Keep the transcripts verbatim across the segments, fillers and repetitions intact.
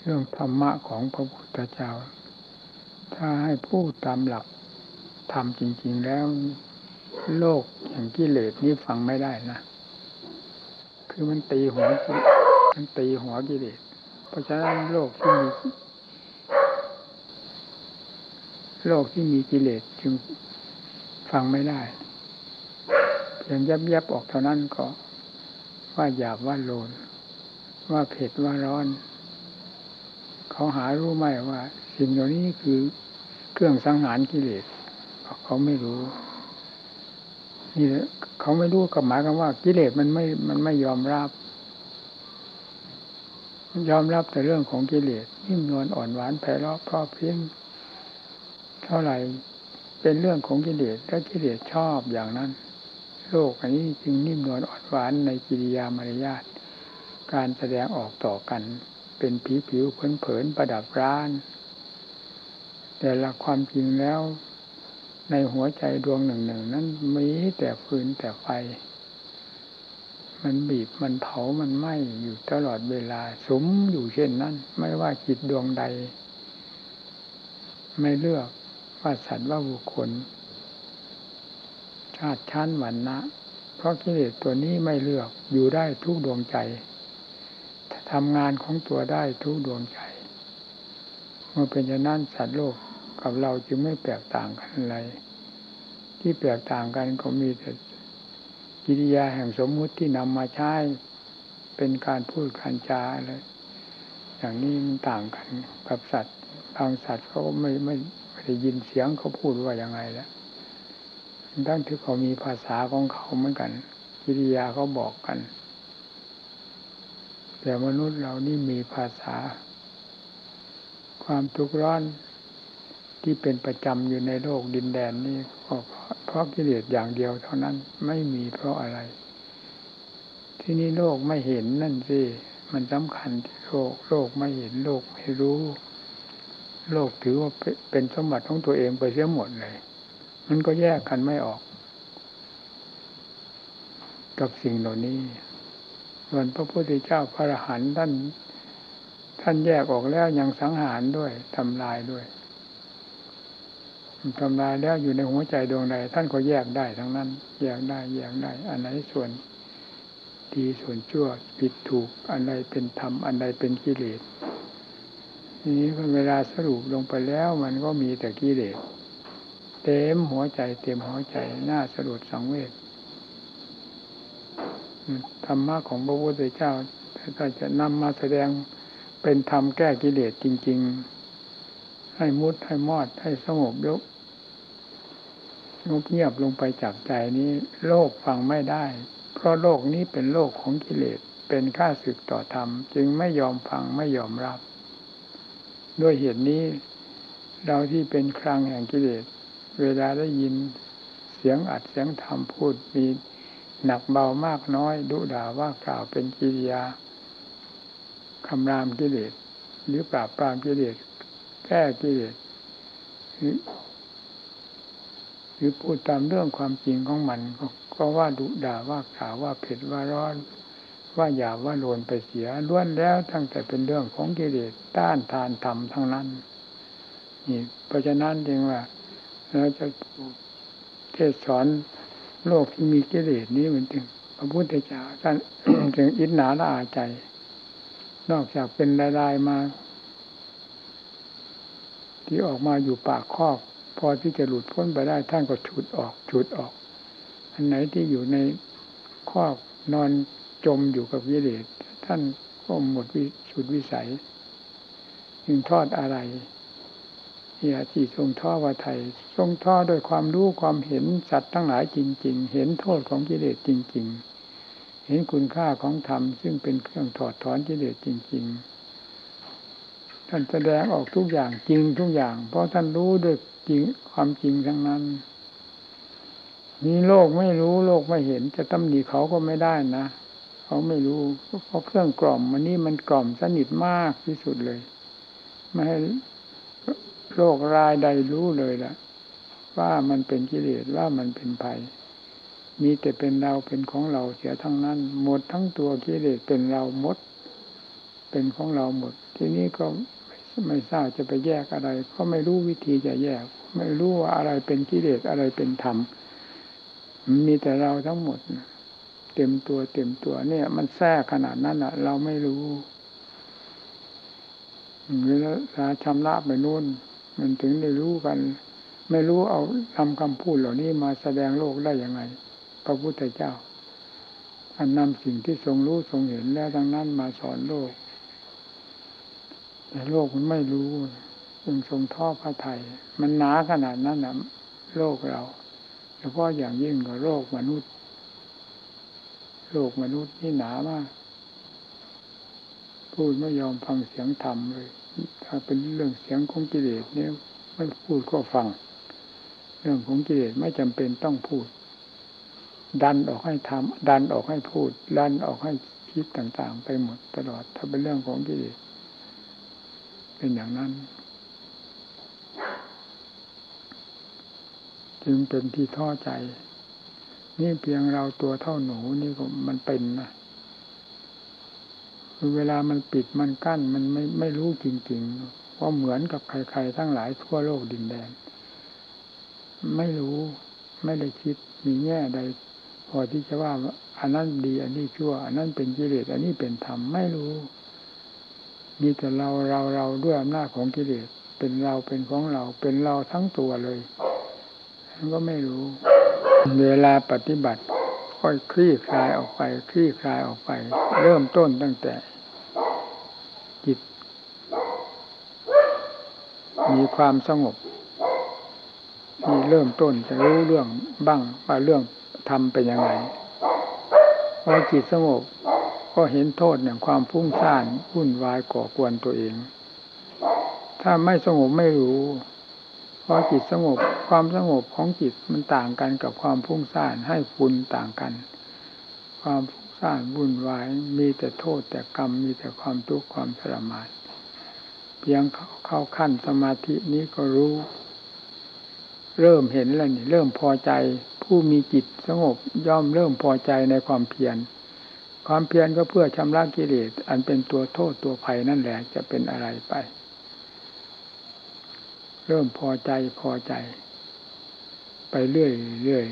เรื่องธรรมะของพระพุทธเจ้าถ้าให้พูดตามหลักธรรมจริงๆแล้วโลกแห่งกิเลสนี้ฟังไม่ได้นะคือมันตีหัวมันตีหัวกิเลสเพราะฉะนั้นโลกที่มีโลกที่มีกิเลสจึงฟังไม่ได้เพียงยับๆออกเท่านั้นก็ว่าหยาบว่าโลนว่าเผ็ดว่าร้อนเขาหารู้ไหมว่าสิ่งเหล่านี้คือเครื่องสังหารกิเลสเขาไม่รู้นี่เขาไม่รู้กับหมายกันว่ากิเลสมันไม่มันไม่ยอมรับยอมรับแต่เรื่องของกิเลสนิ่มนวลอ่อนหวานไพเราะเพราะเพียงเท่าไหร่เป็นเรื่องของกิเลสและกิเลสชอบอย่างนั้นโลกอันนี้จึงนิ่มนวลอ่อนหวานในกิริยามารยาทการแสดงออกต่อกันเป็นผิวผิวเผินเผินประดับร้านแต่ละความจริงแล้วในหัวใจดวงหนึ่งหนึ่งนั้นมีแต่ฟืนแต่ไฟมันบีบมันเผามันไหม้อยู่ตลอดเวลาสมอยู่เช่นนั้นไม่ว่าจิตดวงใดไม่เลือกว่าสัตว์ว่าบุคคลชาติชั้นวรรณะเพราะกิเลสตัวนี้ไม่เลือกอยู่ได้ทุกดวงใจทำงานของตัวได้ทุกดวงใจเมื่อเป็นอย่างนั้นสัตว์โลกกับเราจึงไม่แตกต่างกันอะไรที่แตกต่างกันก็มีแต่กิริยาแห่งสมมุติที่นำมาใช้เป็นการพูดการจาอะไรอย่างนี้มันต่างกันกับสัตว์บางสัตว์เขาไม่ไม่ไม่ได้ยินเสียงเขาพูดว่าอย่างไรแล้วทั้งที่เขามีภาษาของเขาเหมือนกันกิริยาเขาบอกกันแต่มนุษย์เรานี่มีภาษาความทุกข์ร้อนที่เป็นประจำอยู่ในโลกดินแดนนี้ก็เพราะกิเลสอย่างเดียวเท่านั้นไม่มีเพราะอะไรที่นี่โลกไม่เห็นนั่นสิมันสำคัญที่โลกโลกไม่เห็นโลกไม่รู้โลกถือว่าเป็นสมบัติของตัวเองไปเสียหมดเลยมันก็แยกกันไม่ออกกับสิ่งเหล่านี้ส่วนพระพุทธเจ้าพระอรหันต์ท่านท่านแยกออกแล้วยังสังหารด้วยทำลายด้วยทำลายแล้วอยู่ในหัวใจดวงใดท่านก็แยกได้ทั้งนั้นแยกได้แยกได้อันไหนส่วนดีส่วนชั่วผิดถูกอันใดเป็นธรรมอันใดเป็นกิเลสทีนี้เวลาสรุปลงไปแล้วมันก็มีแต่กิเลสเต็มหัวใจเต็มหัวใจน่าสลดสังเวชธรรมะของพระพุทธเจ้าถ้าจะนำมาแสดงเป็นธรรมแก้กิเลสจริงๆให้มุดให้มอดให้สงบยกงบเงียบลงไปจากใจนี้โลกฟังไม่ได้เพราะโลกนี้เป็นโลกของกิเลสเป็นข้าศึกต่อธรรมจึงไม่ยอมฟังไม่ยอมรับด้วยเหตุนี้เราที่เป็นครังแห่งกิเลสเวลาได้ยินเสียงอัดเสียงธรรมพูดมีหนักเบามากน้อยดุด่าว่ากล่าวเป็นกิริยาคำรามกิเลสหรือปราบปรามกิเลสแก้กิเลสหรือพูดตามเรื่องความจริงของมันก็ว่าดุด่าว่ากล่าวว่าเผ็ดว่าร้อนว่าหยาบว่าโลนไปเสียล้วนแล้วตั้งแต่เป็นเรื่องของกิเลสต้านทานธรรมทั้งนั้นนี่เพราะฉะนั้นจึงว่าเราจะเทศสอนโลกที่มีกิเลสนี้เหมือนถึงพระพุทธเจ้าท่าน จึงอิจฉาละอาใจนอกจากเป็นรายๆมาที่ออกมาอยู่ปากคอกพอที่จะหลุดพ้นไปได้ท่านก็ฉุดออกฉุดออกอันไหนที่อยู่ในคอกนอนจมอยู่กับกิเลสท่านก็หมดวิสุดวิสัยยิ่งทอดอะไรอย่าที่ทรงท่อว่าไทยทรงท่อด้วยความรู้ความเห็นสัตว์ทั้งหลายจริงๆเห็นโทษของกิเลสจริงๆเห็นคุณค่าของธรรมซึ่งเป็นเครื่องถอดถอนกิเลสจริงๆท่านแสดงออกทุกอย่างจริงทุกอย่างเพราะท่านรู้ด้วยจริงความจริงทั้งนั้นนี่โลกไม่รู้โลกไม่เห็นจะตำหนิเขาก็ไม่ได้นะเขาไม่รู้เพราะเครื่องกล่อมมันนี่มันกล่อมสนิทมากที่สุดเลยไม่ให้โลกรายใดรู้เลยล่ะว่ามันเป็นกิเลสว่ามันเป็นภัยมีแต่เป็นเราเป็นของเราเสียทั้งนั้นหมดทั้งตัวกิเลสเป็นเราหมดเป็นของเราหมดทีนี้ก็ไม่ทราบจะไปแยกอะไรก็ไม่รู้วิธีจะแยกไม่รู้ว่าอะไรเป็นกิเลสอะไรเป็นธรรมมีแต่เราทั้งหมดเต็มตัวเต็มตัวเนี่ยมันแทรกขนาดนั้นอ่ะเราไม่รู้เวลาชำระไปนู่นมันถึงได้รู้กันไม่รู้เอาทำคำพูดเหล่านี้มาแสดงโลกได้ยังไงพระพุทธเจ้าอันนำสิ่งที่ทรงรู้ทรงเห็นแล้วดังนั้นมาสอนโลกแต่โลกมันไม่รู้จึงทรงทอดพระทัยมันหนาขนาดนั้นนะโลกเราเฉพาะอย่างยิ่งกับโลกมนุษย์โลกมนุษย์นี่หนามากพูดไม่ยอมฟังเสียงธรรมเลยถ้าเป็นเรื่องเสียงของกิเลสเนี่ยไม่พูดก็ฟังเรื่องของกิเลสไม่จำเป็นต้องพูดดันออกให้ทำดันออกให้พูดดันออกให้คิดต่างๆไปหมดตลอดถ้าเป็นเรื่องของกิเลสเป็นอย่างนั้นจึงเป็นที่ท้อใจนี่เพียงเราตัวเท่าหนูนี่ก็มันเป็นนะเวลามันปิดมันกั้นมันไม่ไม่รู้จริงๆว่าเหมือนกับใครๆทั้งหลายทั่วโลกดินแดนไม่รู้ไม่ได้คิดมีแง่ใดพอที่จะว่าอันนั้นดีอันนี้ชั่วอันนั้นเป็นกิเลสอันนี้เป็นธรรมไม่รู้มีแต่เราเราเราด้วยอำนาจของกิเลสเป็นเราเป็นของเราเป็นเราทั้งตัวเลยมันก็ไม่รู้เวลาปฏิบัติค่อยคลี่คลายออกไปคลี่คลายออกไปเริ่มต้นตั้งแต่จิตมีความสงบมีเริ่มต้นจะรู้เรื่องบ้างว่าเรื่องทำเป็นยังไงพอจิตสงบก็เห็นโทษอย่างความฟุ้งซ่านวุ่นวายก่อกวนตัวเองถ้าไม่สงบไม่รู้พอจิตสงบความสงบของจิตมันต่างกันกับความฟุ้งซ่านให้คุณต่างกันความฟุ้งซ่านวุ่นวายมีแต่โทษแต่กรรมมีแต่ความทุกข์ความทรมานเพียงเข้าขั้นสมาธินี้ก็รู้เริ่มเห็นแล้วนี่เริ่มพอใจผู้มีจิตสงบย่อมเริ่มพอใจในความเพียรความเพียรก็เพื่อชำระกิเลสอันเป็นตัวโทษตัวภัยนั่นแหละจะเป็นอะไรไปเริ่มพอใจพอใจไปเรื่อยเรื่อย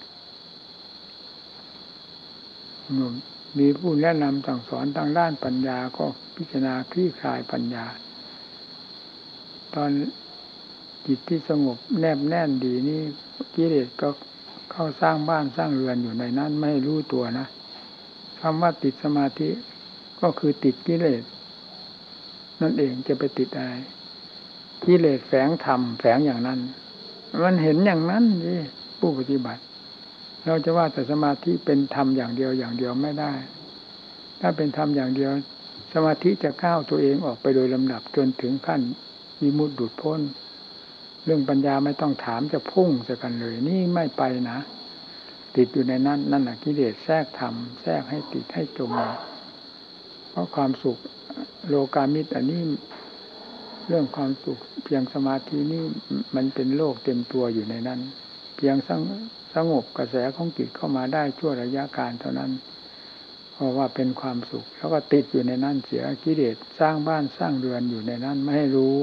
มีผู้แนะนำสั่งสอนทางด้านปัญญาก็พิจารณาคลี่คลายปัญญาตอนจิตที่สงบแนบแน่นดีนี่กิเลสก็เข้าสร้างบ้านสร้างเรือนอยู่ในนั้นไม่รู้ตัวนะคำว่าติดสมาธิก็คือติดกิเลสนั่นเองจะไปติดอะไรกิเลสแฝงธรรมแฝงอย่างนั้นมันเห็นอย่างนั้นนี่ผู้ปฏิบัติเราจะว่าแต่สมาธิเป็นธรรมอย่างเดียวอย่างเดียวไม่ได้ถ้าเป็นธรรมอย่างเดียวสมาธิจะก้าวตัวเองออกไปโดยลำดับจนถึงขั้นวิมุตติหลุดพ้นเรื่องปัญญาไม่ต้องถามจะพุ่งใส่กันเลยนี่ไม่ไปนะติดอยู่ในนั้นนั่นแหละกิเลสแทรกธรรมแทรกให้ติดให้จมเพราะความสุขโลกามิตรอันนี้เรื่องความสุขเพียงสมาธินี่มันเป็นโลกเต็มตัวอยู่ในนั้นเพียงสงบกระแสของจิตเข้ามาได้ชั่วระยะการเท่านั้นเพราะว่าเป็นความสุขแล้วก็ติดอยู่ในนั้นเสียกิเลสสร้างบ้านสร้างเรือนอยู่ในนั้นไม่ให้รู้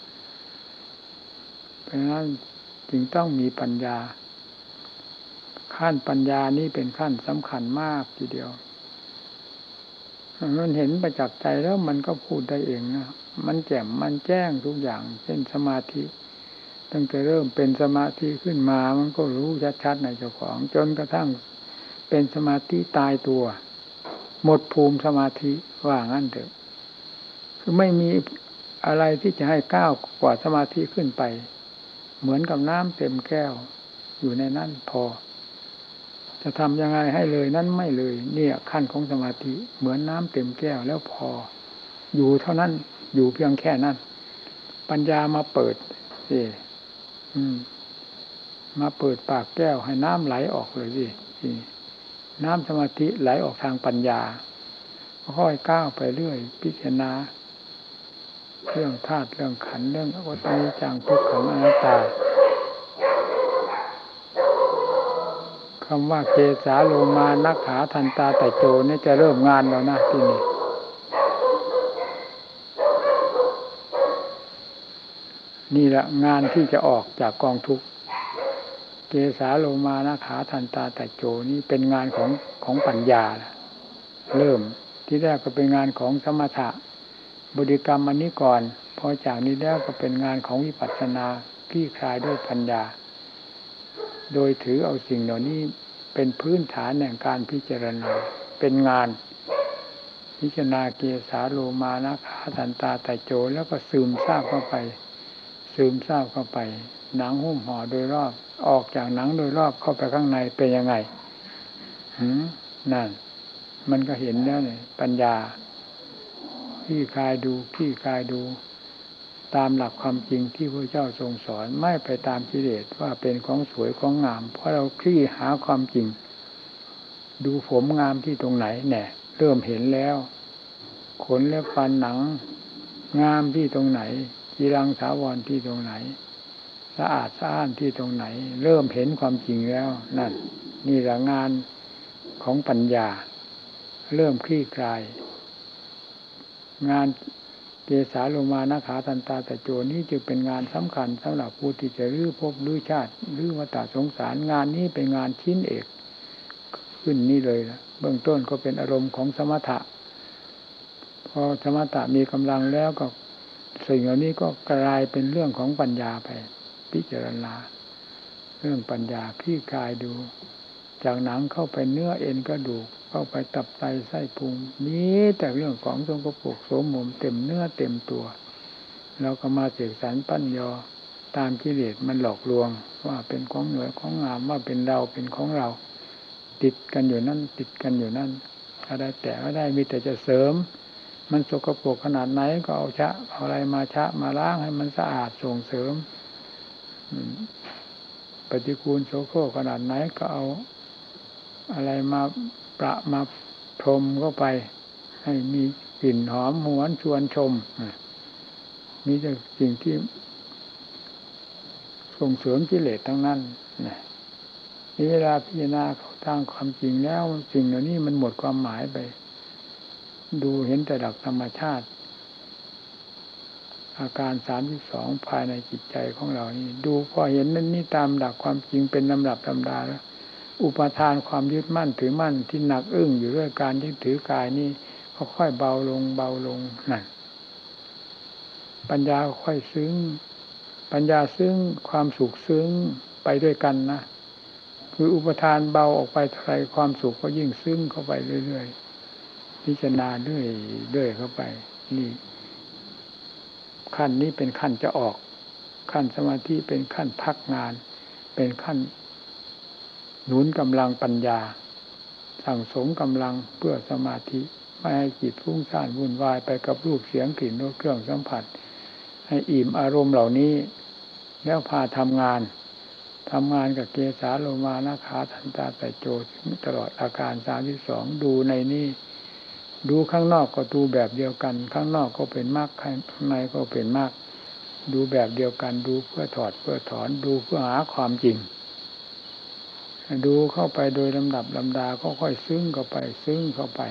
เพราะฉะนั้นจึงต้องมีปัญญาขั้นปัญญานี้เป็นขั้นสำคัญมากทีเดียวมันเห็นประจักษ์ใจแล้วมันก็พูดได้เองนะมันแจ่มมันแจ้งทุกอย่างเช่นสมาธิตั้งแต่เริ่มเป็นสมาธิขึ้นมามันก็รู้ชัดๆในเจ้าของจนกระทั่งเป็นสมาธิตายตัวหมดภูมิสมาธิว่างั้นเถอะคือไม่มีอะไรที่จะให้ก้าวกว่าสมาธิขึ้นไปเหมือนกับน้ำเต็มแก้วอยู่ในนั้นพอจะทำยังไงให้เลยนั้นไม่เลยเนี่ยขั้นของสมาธิเหมือนน้ำเต็มแก้วแล้วพออยู่เท่านั้นอยู่เพียงแค่นั้นปัญญามาเปิดสิอืมมาเปิดปากแก้วให้น้ำไหลออกเลยสิน้ำสมาธิไหลออกทางปัญญาค่อยก้าวไปเรื่อยพิจารณาเรื่องธาตุเรื่องขันธ์เรื่องอนิจจังทุกขังอนัตตาคำว่าเกสาโลมานักขาทันตาไตโจนี่จะเริ่มงานแล้วนะที่นี่นี่แหละงานที่จะออกจากกองทุกข์เกสาโลมานะขาทันตาแต่โจนี่เป็นงานของของปัญญาเริ่มที่แรกก็เป็นงานของสมถะบริกรรมอันนี้ก่อนพอจากนี้แล้วก็เป็นงานของวิปัสสนาคลี่คลายด้วยปัญญาโดยถือเอาสิ่งเหล่านี้เป็นพื้นฐานแห่งการพิจารณาเป็นงานพิจารณาเกสาโลมานะขาทันตาแต่โจแล้วก็ซึมซาบเข้าไปซึมซาบเข้าไปหนังหุ้มห่อโดยรอบออกจากหนังโดยรอบเข้าไปข้างในเป็นยังไงหืมนั่นมันก็เห็นแล้วเนี่ยปัญญาขี้คายดูขี้คายดูตามหลักความจริงที่พระเจ้าทรงสอนไม่ไปตามกิเลสว่าเป็นของสวยของงามเพราะเราคลี่หาความจริงดูผมงามที่ตรงไหนเนี่ยเริ่มเห็นแล้วขนและฟันหนังงามที่ตรงไหนจีรังถาวรที่ตรงไหนสะอาดสะอ้านที่ตรงไหนเริ่มเห็นความจริงแล้วนั่นนี่แหละงานของปัญญาเริ่มคลี่คลายงานเกสาโลมานะขาทันตาแต่โจนี้จึงเป็นงานสำคัญสำหรับผู้ที่จะรื้อภพรื้อชาติรื้อวัฏสงสารงานนี้เป็นงานชิ้นเอกขึ้นนี่เลยนะเบื้องต้นก็เป็นอารมณ์ของสมถะพอสมถะมีกำลังแล้วก็สิ่งเหล่านี้ก็กลายเป็นเรื่องของปัญญาไปพิจารณาเรื่องปัญญาคลี่คลายดูจากหนังเข้าไปเนื้อเอ็นกระดูกเข้าไปตับไตไส้พุงมีแต่เรื่องของสกปรกโสมมเต็มเนื้อเต็มตัวเราก็มาเสกสรรปั้นยอตามกิเลสมันหลอกลวงว่าเป็นของเหนือของงามว่าเป็นเราเป็นของเราติดกันอยู่นั่นติดกันอยู่นั่นอะไรแต่ก็ได้มีแต่จะเสริมมันสกปรกขนาดไหนก็เอาชะเอาอะไรมาชะมาล้างให้มันสะอาดส่งเสริมปฏิกูลโสโครกขนาดไหนก็เอาอะไรมาประมาพรมเข้าไปให้มีกลิ่นหอมหวนชวนชมมีแต่สิ่งที่ส่งเสริมกิเลสทั้งนั้นนี่เวลาพิจารณาทางความจริงแล้วสิ่งเหล่านี้มันหมดความหมายไปดูเห็นแต่หลักธรรมชาติอาการสามสิบสองภายในจิตใจของเรานี่ดูพอเห็นนั่นนี่ตามหลักความจริงเป็นลำดับลำดาแล้วอุปทานความยึดมั่นถือมั่นที่หนักอึ้งอยู่ด้วยการยึดถือกายนี่ค่อยๆเบาลงเบาลงนั่นปัญญาค่อยซึ้งปัญญาซึ้งความสุขซึ้งไปด้วยกันนะคืออุปทานเบาออกไปเท่าไรความสุขก็ยิ่งซึ้งเข้าไปเรื่อยๆพิจารณาเรื่อยเรื่อยเข้าไปนี่ขั้นนี้เป็นขั้นจะออกขั้นสมาธิเป็นขั้นพักงานเป็นขั้นหนุนกำลังปัญญาสั่งสมกำลังเพื่อสมาธิไม่ให้จิตฟุ้งซ่านวุ่นวายไปกับรูปเสียงกลิ่นรสเครื่องสัมผัสให้อิ่มอารมณ์เหล่านี้แล้วพาทำงานทำงานกับเกสาโลมานะขาทันตาแต่โจตลอดอาการสามสิบสองดูในนี้ดูข้างนอกก็ดูแบบเดียวกันข้างนอกก็เป็นมรรคข้างในก็เป็นมรรคดูแบบเดียวกันดูเพื่อถอดเพื่อถอนดูเพื่อหาความจริงดูเข้าไปโดยลำดับลำดาก็ค่อยซึ้งเข้าไปซึ้งเข้าไป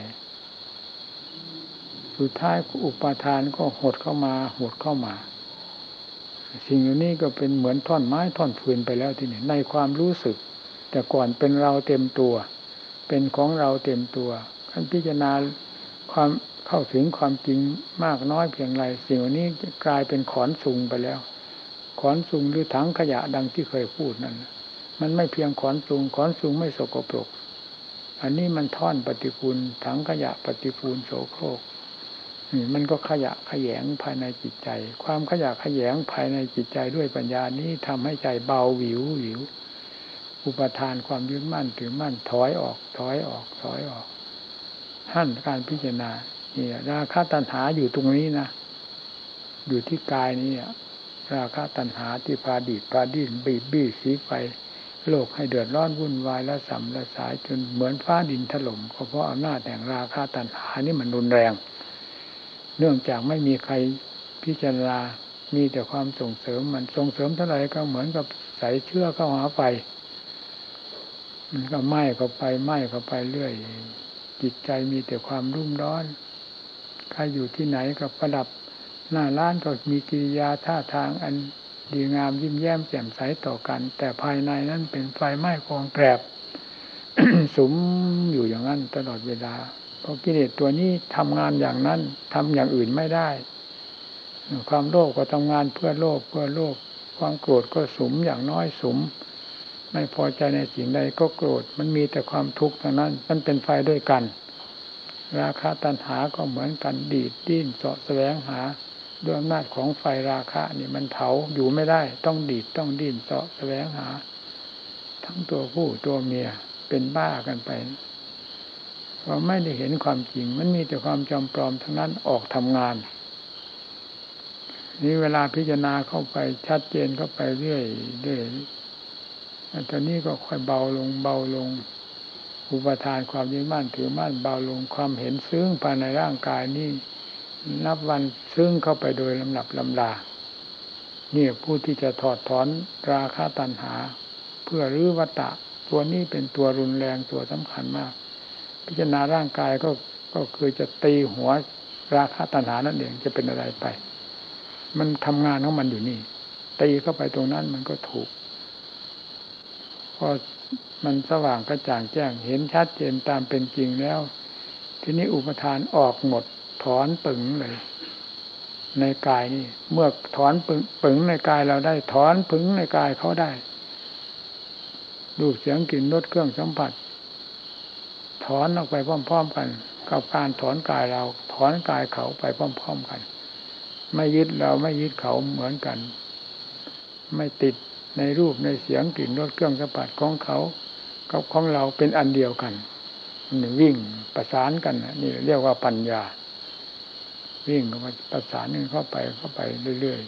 สุดท้ายอุปาทานก็หดเข้ามาหดเข้ามาสิ่งเหล่านี้ก็เป็นเหมือนท่อนไม้ท่อนฟืนไปแล้วทีนี้ในความรู้สึกแต่ก่อนเป็นเราเต็มตัวเป็นของเราเต็มตัวขั้นพิจารณาความเข้าถึงความจริงมากน้อยเพียงไรสิ่งเหล่านี้กลายเป็นขอนสุงไปแล้วขอนสุงหรือถังขยะดังที่เคยพูดนั่นมันไม่เพียงขอนสุงขอนสุงไม่สกปรกอันนี้มันท่อนปฏิกูลถังขยะปฏิกูลโสโครกนี่มันก็ขยะขยงภายในจิตใจความขยะขยงภายในจิตใจด้วยปัญญานี้ทำให้ใจเบาหวิวหวิวอุปทานความยึดมั่นถือมั่นถอยออกถอยออกถอยออกหั่นการพิจารณานี่ราคะตัณหาอยู่ตรงนี้นะอยู่ที่กายนี้ราคะตัณหาที่พาดีดพาดิ้นบีบบี้สีไฟโลกให้เดือดร้อนวุ่นวายและสัมละสายจนเหมือนฟ้าดินถล่มก็เพราะอำนาจแห่งราคะตัณหานี่มันรุนแรงเนื่องจากไม่มีใครพิจารณามีแต่ความส่งเสริมมันส่งเสริมเท่าไหร่ก็เหมือนกับใส่เชื้อเข้าหาไฟมันก็ไหม้เข้าไปไหม้เข้าไปเรื่อยจิตใจมีแต่ความรุ่มร้อนใครอยู่ที่ไหนก็ประดับหน้าร้านก็มีกิริยาท่าทางอันดีงามยิ้มแย้มแจ่มใสต่อกันแต่ภายในนั้นเป็นไฟไหม้กองแกรบ สุมอยู่อย่างนั้นตลอดเวลาเพราะกิเลสตัวนี้ทำงานอย่างนั้นทำอย่างอื่นไม่ได้ความโลภก็ทำงานเพื่อโลภเพื่อโลภความโกรธก็สุมอย่างน้อยสุมไม่พอใจในสิ่งใดก็โกรธมันมีแต่ความทุกข์เท่านั้นมันเป็นไฟด้วยกันราคะตัณหาก็เหมือนกันดีดดิ้นเสาะแสวงหาด้วยอำนาจของไฟราคะนี่มันเผาอยู่ไม่ได้ต้องดีดต้องดิ้นเสาะแสวงหาทั้งตัวผู้ตัวเมียเป็นบ้ากันไปเพราะไม่ได้เห็นความจริงมันมีแต่ความจำปลอมทั้งนั้นออกทำงานนี่เวลาพิจารณาเข้าไปชัดเจนเข้าไปเรื่อยเรื่อยตอนนี้ก็ค่อยเบาลงเบาลงอุปทานความยึดมั่นถือมั่นเบาลงความเห็นซึ้งภายในร่างกายนี่นับวันซึ้งเข้าไปโดยลำดับลำดานี่ผู้ที่จะถอดถอนราคะตัณหาเพื่อรื้อวัฏฏะตัวนี้เป็นตัวรุนแรงตัวสำคัญมากพิจารณาร่างกายก็ก็คือจะตีหัวราคะตัณหานั่นเองจะเป็นอะไรไปมันทำงานของมันอยู่นี่ตีเข้าไปตรงนั้นมันก็ถูกพอมันสว่างกระจ่างแจ้งเห็นชัดเจนตามเป็นจริงแล้วทีนี้อุปทานออกหมดถอนปึ๋งเลยในกายนี่เมื่อถอนปึ๋งปึ๋งในกายเราได้ถอนปึ๋งในกายเขาได้รูปเสียงกลิ่นรสเครื่องสัมผัสถอนออกไปพร้อมๆกันกับการถอนกายเราถอนกายเขาไปพร้อมๆกันไม่ยึดเราไม่ยึดเขาเหมือนกันไม่ติดในรูปในเสียงกลิ่นรสเครื่องสัมผัสของเขากับของเราเป็นอันเดียวกันนี่วิ่งประสานกันนี่เรียกว่าปัญญาวิ่งเข้าไปประสานกันเข้าไปเข้าไปเรื่อย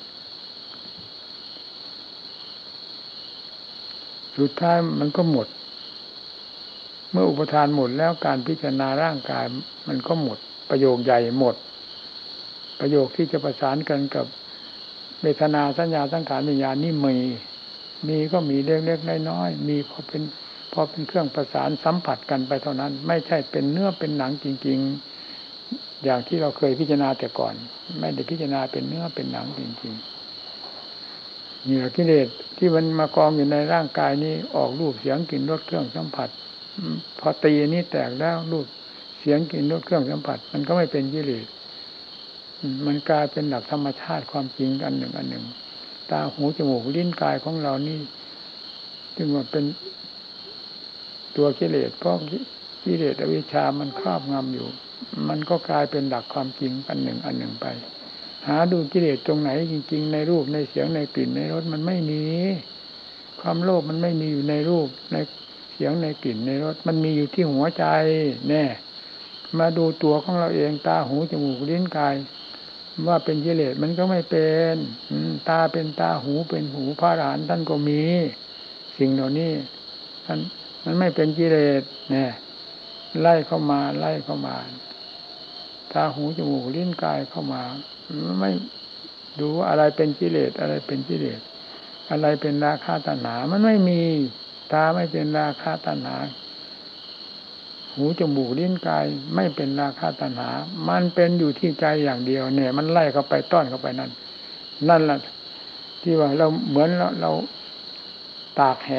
ๆสุดท้ายมันก็หมดเมื่ออุปทานหมดแล้วการพิจารณาร่างกายมันก็หมดประโยคใหญ่หมดประโยคที่จะประสานกันกับเวทนาสัญญาสังขารวิญญาณนี่มีมีก็มีเล็กๆน้อยๆมีพอเป็นพอเป็นเครื่องประสานสัมผัสกันไปเท่านั้นไม่ใช่เป็นเนื้อเป็นหนังจริงๆอย่างที่เราเคยพิจารณาแต่ก่อนไม่ได้พิจารณาเป็นเนื้อเป็นหนังจริงๆนี่แหละกิเลสที่มันมากองอยู่ในร่างกายนี้ออกรูปเสียงกลิ่นรสเครื่องสัมผัสพอตีนี้แตกแล้วรูปเสียงกลิ่นรสเครื่องสัมผัสมันก็ไม่เป็นกิเลสมันกลายเป็นหลักธรรมชาติความจริงอันหนึ่งอันหนึ่งตาหูจมูกลิ้นกายของเรานี่จึงว่าเป็นตัวกิเลสเพราะกิเลสอวิชชามันครอบงำอยู่มันก็กลายเป็นหลักความจริงอันหนึ่งอันหนึ่งไปหาดูกิเลสตรงไหนจริงๆในรูปในเสียงในกลิ่นในรสมันไม่มีความโลภมันไม่มีอยู่ในรูปในเสียงในกลิ่นในรสมันมีอยู่ที่หัวใจแน่มาดูตัวของเราเองตาหูจมูกลิ้นกายว่าเป็นกิเลสมันก็ไม่เป็นตาเป็นตาหูเป็นหูพระอรหันต์ท่านก็มีสิ่งเหล่านี้ท่านมันไม่เป็นกิเลสเนี่ยไล่เข้ามาไล่เข้ามาตาหูจมูกลิ้นกายเข้ามาไม่ดูว่าอะไรเป็นกิเลสอะไรเป็นกิเลสอะไรเป็นราคะตัณหามันไม่มีตาไม่เป็นราคะตัณหาหูจมูกลิ้นกายไม่เป็นราคะตัณหามันเป็นอยู่ที่ใจอย่างเดียวเนี่ยมันไล่เข้าไปต้อนเข้าไปนั่นนั่นแหละที่ว่าเราเหมือนเราเราตากแห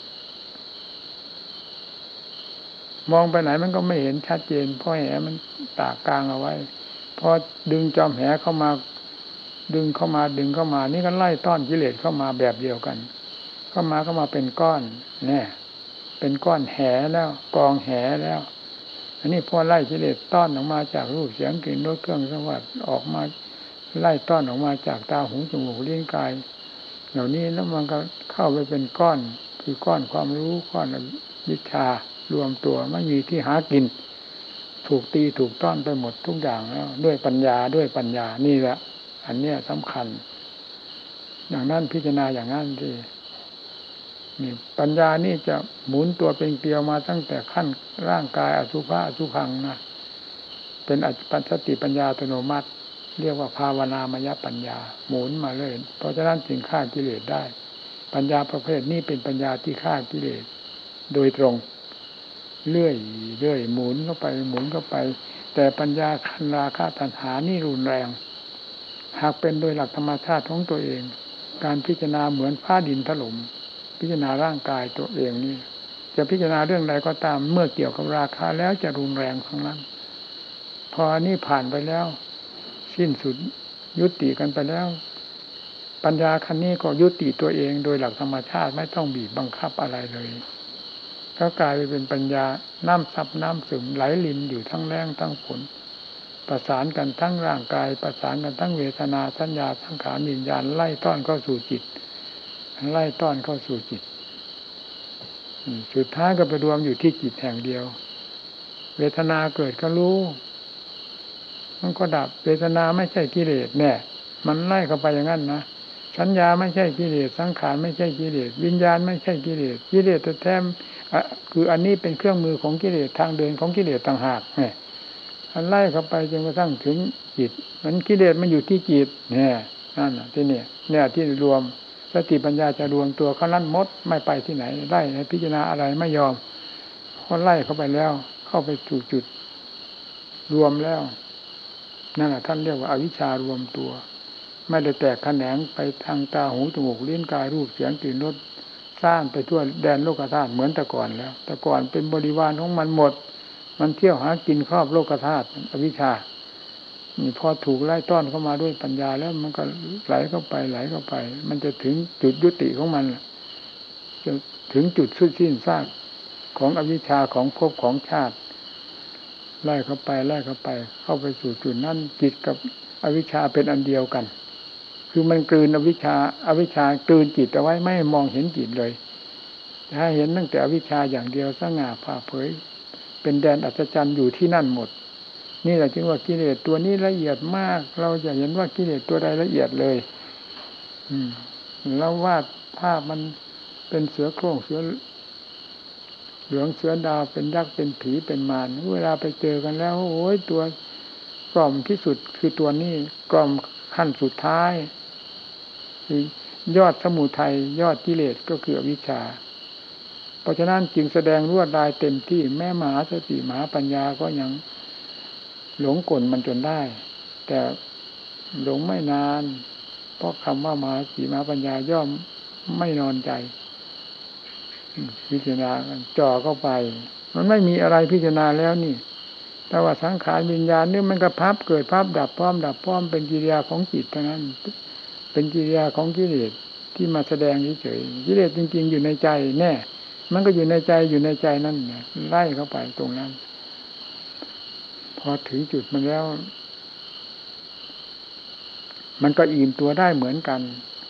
มองไปไหนมันก็ไม่เห็นชัดเจนเพราะแหมันตากกลางเอาไว้พอดึงจอมแหเข้ามาดึงเข้ามาดึงเข้ามานี่ก็ไล่ต้อนกิเลสเข้ามาแบบเดียวกันเข้ามาเข้ามาเป็นก้อนเนี่ยเป็นก้อนแหแล้วกองแหแล้วอันนี้พอไล่กิเลสต้อนออกมาจากรูปเสียงกลิ่นรสเครื่องสัมผัสออกมาไล่ต้อนออกมาจากตาหูจมูกลิ้นกายเหล่านี้แล้วมันก็เข้าไปเป็นก้อนคือก้อนความรู้ก้อนวิชารวมตัวไม่มีที่หากินถูกตีถูกต้อนไปหมดทุกอย่างแล้วด้วยปัญญาด้วยปัญญานี่แหละอันเนี้ยสำคัญอย่างนั้นพิจารณาอย่างนั้นที่นี่ปัญญานี่จะหมุนตัวเป็นเกลียวมาตั้งแต่ขั้นร่างกายอสุภะอสุภังนะเป็นอปัญสติปัญญาอัตโนมัติเรียกว่าภาวนามยปัญญาหมุนมาเลยเพราะฉะนั้นจึงฆ่ากิเลสได้ปัญญาประเภทนี้เป็นปัญญาที่ฆ่ากิเลสโดยตรงเรื่อยเรื่อยหมุนเข้าไปหมุนเข้าไปแต่ปัญญาขันราคะตัณหานี่รุนแรงหากเป็นโดยหลักธรรมชาติของตัวเองการพิจารณาเหมือนฟ้าดินถล่มพิจารณาร่างกายตัวเองนี่จะพิจารณาเรื่องใดก็ตามเมื่อเกี่ยวกับราคะแล้วจะรุนแรงทั้งนั้นพออันนี้ผ่านไปแล้วสิ้นสุดยุติกันไปแล้วปัญญาคันนี้ก็ยุติตัวเองโดยหลักธรรมชาติไม่ต้องบีบบังคับอะไรเลยก็กลายไปเป็นปัญญาน้ำซับน้ำซึมไหลลินอยู่ทั้งแรงทั้งฝนประสานกันทั้งร่างกายประสานกันทั้งเวทนาสัญญาสังขารวิญญาณไล่ต้อนเข้าสู่จิตไล่ต้อนเข้าสู่จิตสุดท้ายก็ไปรวมอยู่ที่จิตแห่งเดียวเวทนาเกิดก็รู้มันก็ดับเวทนาไม่ใช่กิเลสแน่มันไล่เข้าไปอย่างนั้นนะสัญญาไม่ใช่กิเลสสังขารไม่ใช่กิเลสวิญญาณไม่ใช่กิเลสกิเลสแท้ๆคืออันนี้เป็นเครื่องมือของกิเลสทางเดินของกิเลสต่างหากเนี่ยมันไล่เข้าไปจนกระทั่งถึงจิตมันกิเลสมันอยู่ที่จิตเนี่ยนั่นน่ะที่เนี่ยเนี่ยที่รวมสติปัญญาจะรวมตัวเขาลั่นมดไม่ไปที่ไหนไล่ให้พิจารณาอะไรไม่ยอมเขาไล่เข้าไปแล้วเข้าไปสู่จุดรวมแล้วนั่นแหละท่านเรียกว่าอวิชชารวมตัวไม่ได้แตกแขนงไปทางตาหูจมูกลิ้นกายรูปเสียงกลิ่นรสสร้างไปทั่วแดนโลกธาตุเหมือนแต่ก่อนแล้วแต่ก่อนเป็นบริวารของมันหมดมันเที่ยวหากินครอบโลกธาตุอวิชชานี่พอถูกไล่ต้อนเข้ามาด้วยปัญญาแล้วมันก็ไหลเข้าไปไหลเข้าไปมันจะถึงจุดยุติของมันจะถึงจุดสุดสิ้นซากของอวิชชาของภพของชาติไล่เข้าไปไล่เข้าไปเข้าไปสู่จุดนั้นจิตกับอวิชชาเป็นอันเดียวกันคือมันกลืนอวิชชาอวิชชากลืนจิตเอาไว้ไม่มองเห็นจิตเลยถ้าเห็นตั้งแต่อวิชชาอย่างเดียวสง่าผ่าเผยเป็นแดนอัศจรรย์อยู่ที่นั่นหมดนี่แหละจึงว่ากิเลสตัวนี้ละเอียดมากเราจะเห็นว่ากิเลสตัวใดละเอียดเลยอืมแล้ววาดภาพมันเป็นเสือโคร่งเสือเหลืองเสือดาวเป็นยักษ์เป็นผีเป็นมารเวลาไปเจอกันแล้วโอ้ยตัวกล่อมที่สุดคือตัวนี้กล่อมขั้นสุดท้ายคือยอดสมุทัยยอดกิเลสก็คืออวิชชาเพราะฉะนั้นจึงแสดงรวดลายเต็มที่แม่มหาสติมหาปัญญาก็ยังหลงกลมันจนได้แต่หลงไม่นานเพราะคำว่ามหาสติมหาปัญญาย่อมไม่นอนใจพิจารณาจ่อเข้าไปมันไม่มีอะไรพิจารณาแล้วนี่แต่ว่าสังขารวิญญาณนี่มันก็พับเกิดพับดับพร้อมดับพร้อมเป็นกิริยาของจิตเท่านั้นเป็นกิริยาของกิเลสที่มาแสดงเฉยๆกิเลสจริงๆอยู่ในใจแน่มันก็อยู่ในใจอยู่ในใจนั่นไงไล่เข้าไปตรงนั้นพอถึงจุดมันแล้วมันก็อิ่มตัวได้เหมือนกัน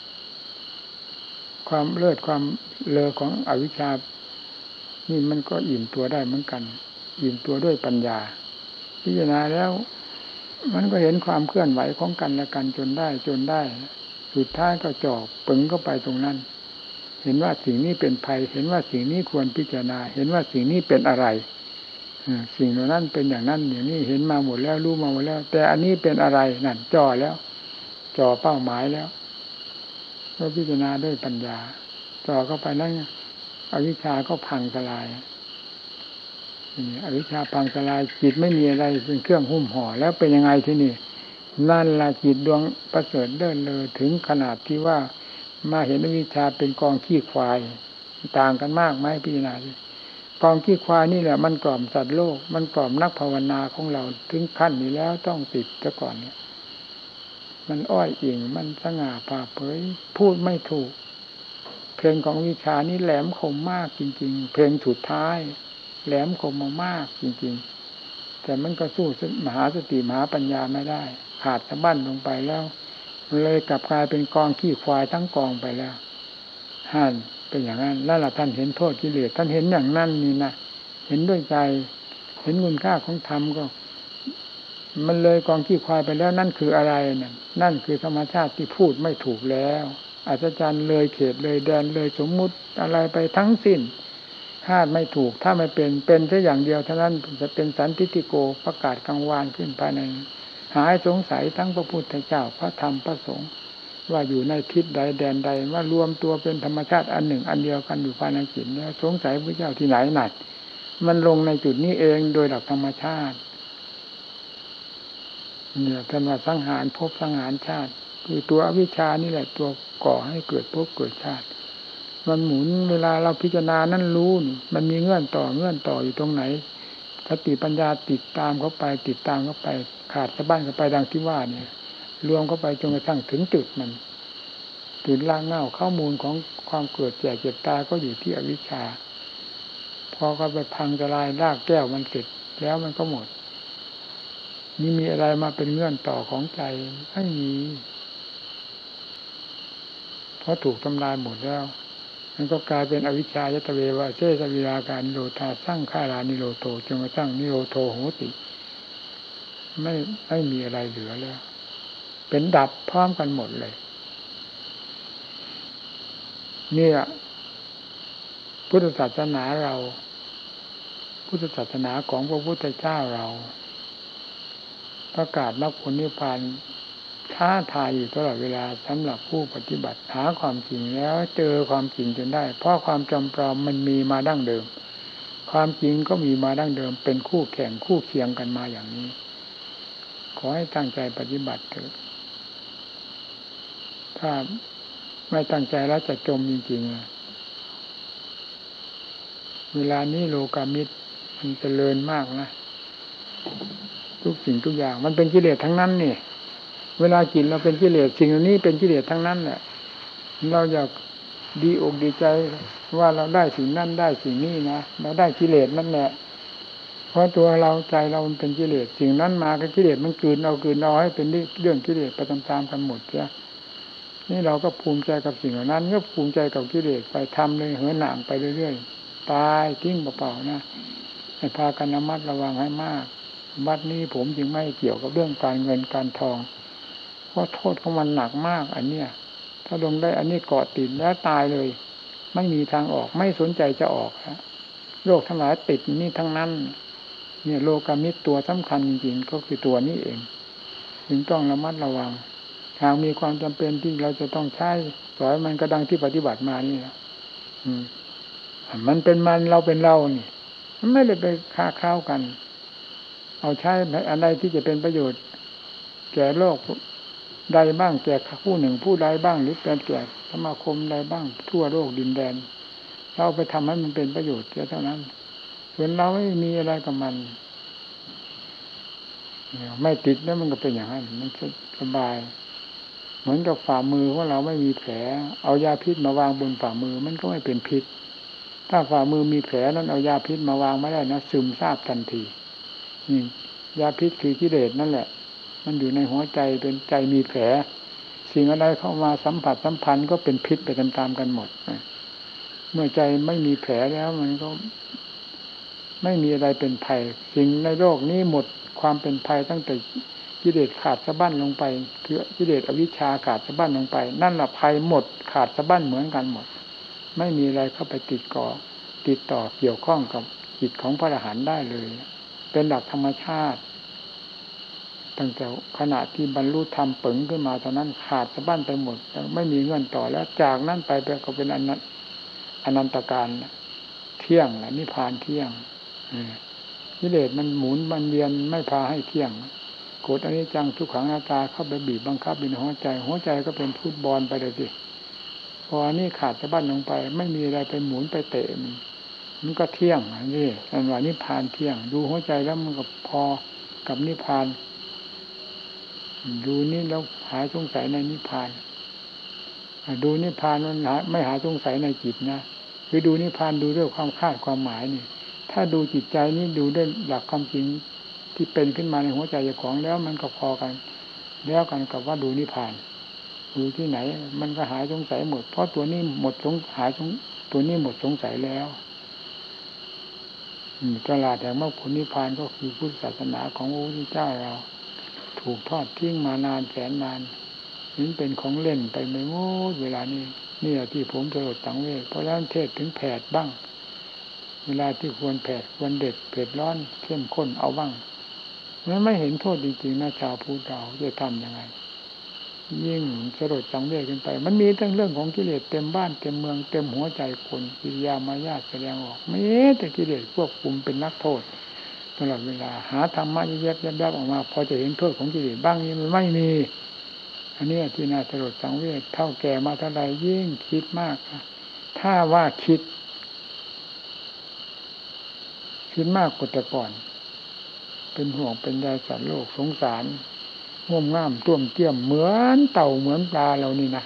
ความเลิศความเลอของอวิชชานี่มันก็อิ่มตัวได้เหมือนกันอิ่มตัวด้วยปัญญาพิจารณาแล้วมันก็เห็นความเคลื่อนไหวของกันและกันจนได้จนได้สุดท้ายก็จ่อปึงเข้าไปตรงนั้นเห็นว่าสิ่งนี้เป็นภัยเห็นว่าสิ่งนี้ควรพิจารณาเห็นว่าสิ่งนี้เป็นอะไรสิ่งเหล่านั้นเป็นอย่างนั้นอย่างนี้เห็นมาหมดแล้วรู้มาหมดแล้วแต่อันนี้เป็นอะไรนั่นจ่อแล้วจ่อเป้าหมายแล้วก็พิจารณาด้วยปัญญาจ่อเข้าไปแล้วอวิชชาก็พังทลายอวิชชาพังทลายจิตไม่มีอะไรเป็นเครื่องหุ้มห่อแล้วเป็นยังไงที่นี่นั่นละจิตดวงประเสริฐเดินเลยถึงขนาดที่ว่ามาเห็นอวิชชาเป็นกองขี้ควายต่างกันมากไหมพิจารณากองขี้ควายนี่แหละมันกล่อมสัตว์โลกมันกล่อมนักภาวนาของเราถึงขั้นนี้แล้วต้องติดซะก่อนเนี่ยมันอ้อยอิงมันสง่าผ่าเผยพูดไม่ถูกเพลงของวิชานี้แหลมคมมากจริงๆเพลงสุดท้ายแหลมคมมากจริงๆแต่มันก็สู้มหาสติมหาปัญญาไม่ได้ขาดสะบั้นลงไปแล้วเลยกลับกลายเป็นกองขี้ควายทั้งกองไปแล้วห่านเป็นอย่างนั้นแล้วล่ะท่านเห็นโทษกิเลสท่านเห็นอย่างนั้นนี่นะเห็นด้วยใจเห็นคุณค่าของธรรมก็มันเลยกองขี้ควายไปแล้วนั่นคืออะไรนั่นนั่นคือธรรมชาติที่พูดไม่ถูกแล้วอัศจรรย์เลยเขตเลยแดนเลยสมมุติอะไรไปทั้งสิ้นคาดไม่ถูกถ้าไม่เป็นเป็นแค่อย่างเดียวเท่านั้นจะเป็นสันทิฏฐิโกประกาศกังวานขึ้นภายในหายสงสัยทั้งพระพุทธเจ้าพระธรรมพระสงฆ์ว่าอยู่ในทิศใดแดนใดว่ารวมตัวเป็นธรรมชาติอันหนึ่งอันเดียวกันอยู่ภายในจิตแล้วสงสัยพระเจ้าที่ไหนหนักมันลงในจุดนี้เองโดยหลักธรรมชาติเนี่ยท่านว่าสังหารภพสังหารชาติคือตัวอวิชชานี่แหละตัวก่อให้เกิดภพเกิดชาติมันหมุนเวลาเราพิจารณานั่นรู้มันมีเงื่อนต่อเงื่อนต่ออยู่ตรงไหนสติปัญญาติดตามเข้าไปติดตามเข้าไปขาดสะบั้นเข้าไปดังที่ว่าเนี่ยรวมเข้าไปจนกระทั่งถึงจุดมันจุดล่างเง่าข้อมูลของความเกิดแก่เจ็บตายก็อยู่ที่อวิชชาพอเขาไปพังทลายรากแก้วมันเสร็จแล้วมันก็หมดนี่มีอะไรมาเป็นเงื่อนต่อของใจไม่มีเพราะถูกทำลายหมดแล้วมันก็กลายเป็นอวิชชายตเววะเสสวิราการนิโรธาสร้างฆารานิโรโตจนกระทั่งนิโรโทโหติไม่ไม่มีอะไรเหลือแล้วเป็นดับพร้อมกันหมดเลยนี่แหละพุทธศาสนาเราพุทธศาสนาของพระพุทธเจ้าเราประกาศมรรคผลนิพพานท้าทายอยู่ตลอดเวลาสำหรับผู้ปฏิบัติหาความจริงแล้วเจอความจริงจนได้เพราะความจำปลอมมันมีมาดั้งเดิมความจริงก็มีมาดั้งเดิมเป็นคู่แข่งคู่เคียงกันมาอย่างนี้ขอให้ตั้งใจปฏิบัติเถิดถ้าไม่ตั้งใจแล้วจะจมจริงๆเวลานี้โลกามิตรมันเจริญมากนะทุกสิ่งทุกอย่างมันเป็นกิเลสทั้งนั้นนี่เวลาจิตเราเป็นกิเลสสิ่งเหล่านี้เป็นกิเลสทั้งนั้นแหละเราอยากดีอกดีใจว่าเราได้สิ่งนั้นได้สิ่งนี้นะเราได้กิเลสนั่นแหละเพราะตัวเราใจเรามันเป็นกิเลสสิ่งนั้นมากับกิเลสมันกลืนเอากลืนเอาให้เป็นเรื่องกิเลสไปตามๆกันหมดเสียนี่เราก็ภูมิใจกับสิ่งเหล่านั้นก็ภูมิใจกับกิเลสไปทำเลยเหินหนังไปเรื่อยๆตายทิ้งเปล่าๆนะให้พากันระมัดระวังให้มากวัดนี้ผมจึงไม่เกี่ยวกับเรื่องการเงินการทองเพราะโทษของมันหนักมากอันเนี้ยถ้าลงได้อันนี้เกาะติดแล้วตายเลยไม่มีทางออกไม่สนใจจะออกฮะโรคทั้งหลายติดนี่ทั้งนั้นเนี่ยโลกามิตรตัวสำคัญจริงๆก็คือตัวนี้เองจึงต้องระมัดระวังหากมีความจำเป็นที่เราจะต้องใช้สอยมันก็ดังที่ปฏิบัติมานี่นะอืมมันเป็นมันเราเป็นเรานี่มันไม่ได้ไปค้าเข้ากันเอาใช้อะไรที่จะเป็นประโยชน์แก่โลกใดบ้างแก่ผู้หนึ่งผู้ใดบ้างหรือเป็นแก่สมาคมใดบ้างทั่วโลกดินแดนเราไปทำให้มันเป็นประโยชน์เท่านั้นส่วนเราไม่มีอะไรกับมันไม่ติดแล้วมันก็เป็นอย่างนั้นมันสบายเหมือนกับฝ่ามือของเราไม่มีแผลเอายาพิษมาวางบนฝ่ามือมันก็ไม่เป็นพิษถ้าฝ่ามือมีแผลนั้นเอายาพิษมาวางไม่ได้นะซึมซาบทันทีนี่ยาพิษคือกิเลสนั่นแหละมันอยู่ในหัวใจเป็นใจมีแผลสิ่งอะไรเข้ามาสัมผัสสัมพันธ์ก็เป็นพิษไปตามๆกันหมดเมื่อใจไม่มีแผลแล้วมันก็ไม่มีอะไรเป็นภัยสิ่งในโลกนี้หมดความเป็นภัยตั้งแต่กิเลสขาดสะบั้นลงไปคือกิเลสอวิชชาขาดสะบั้นลงไปนั่นแหละภัยหมดขาดสะบั้นเหมือนกันหมดไม่มีอะไรเข้าไปติดก่อติดต่อเกี่ยวข้องกับจิตของพระอรหันต์ได้เลยเป็นหลักธรรมชาติตั้งแต่ขณะที่บรรลุธรรมปึ๋งขึ้นมาตอนนั้นขาดสะบั้นไปหมดไม่มีเงื่อนต่อแล้วจากนั้นไปก็เป็นอนันต์อนันตการเที่ยงและนิพพานเที่ยงกิเลสมันหมุนมันเวียนไม่พาให้เที่ยงกฎอนิจจังทุกขังอนัตตาเข้าไปบีบบังคับในหัวใจหัวใจก็เป็นฟุตบอลไปเลยสิพออันนี้ขาดสะบั้นลงไปไม่มีอะไรไปหมุนไปเตะมันมันก็เที่ยงนี่อันว่านิพพานเที่ยงดูหัวใจแล้วมันก็พอกับนิพพานดูนี่แล้วหายสงสัยในนิพพานดูนิพพานมันไม่หายสงสัยในจิตนะคือดูนิพพานดูด้วยความคาดความหมายนี่ถ้าดูจิตใจนี่ดูด้วยหลักความจริงที่เป็นขึ้นมาในหัวใจเจ้าของแล้วมันก็พอกันแล้วกันกับว่าดูนิพพานดูที่ไหนมันก็หายสงสัยหมดเพราะตัวนี้หมดสงหายตัวนี้หมดสงสัยแล้วตลาดแห่งมรรคผลนิพพานก็คือพุทธศาสนาของพระพุทธเจ้าเราถูกทอดทิ้งมานานแสนนานนี่เป็นของเล่นไปไม่หมดเวลานี้นี่แหละที่ผมสลดสังเวชเพราะฉะนั้นเทศถึงแผดบ้างเวลาที่ควรแผดควรเด็ดเผ็ดร้อนเข้มข้นเอาบ้างมันไม่เห็นโทษจริงๆนะชาวพุทธเราจะทำยังไงยิ่งสลดสังเวชกันไปมันมีทั้งเรื่องของกิเลสเต็มบ้านเต็มเมืองเต็มหัวใจคนกิริยามายาแสดงออกไม่แต่กิเลสควบคุมเป็นนักโทษตลอดเวลาหาธรรมะแยบๆๆออกมาพอจะเห็นโทษของกิเลสบ้างนี่มันไม่มีอันนี้ที่น่าสลดสังเวชเท่าแก่มาเท่าไรยิ่งคิดมากถ้าว่าคิดคิดมากกว่าแต่ก่อนเป็นห่วงเป็นใยสัตว์โลกสงสารง่วงง่ามต้วมเตี้ยมเหมือนเต่าเหมือนปลาเรานี่นะ